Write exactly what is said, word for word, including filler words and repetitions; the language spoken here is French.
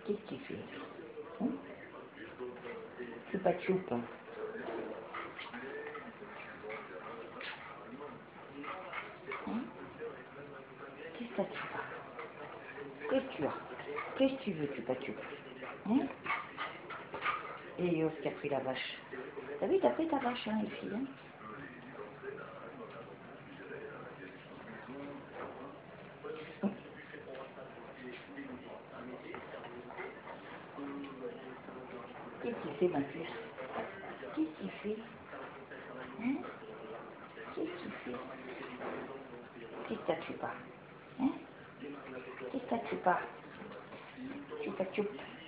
Qu'est-ce que tu fais? Hein? Choupa choup. Hein? Qu'est-ce que tu as? Qu'est-ce que tu as? Qu'est-ce que tu veux, choupa choup? Hein? Et Yos qui a pris la vache. T'as vu, t'as pris ta vache, hein, les filles, hein? Qu'est-ce qu'il fait, ma puce? Qu'est-ce qu'il fait? Hein? Qu'est-ce qu'il fait? Qu'est-ce que tu pas? Hein? Qu'est-ce que tu pas? Choupa choup.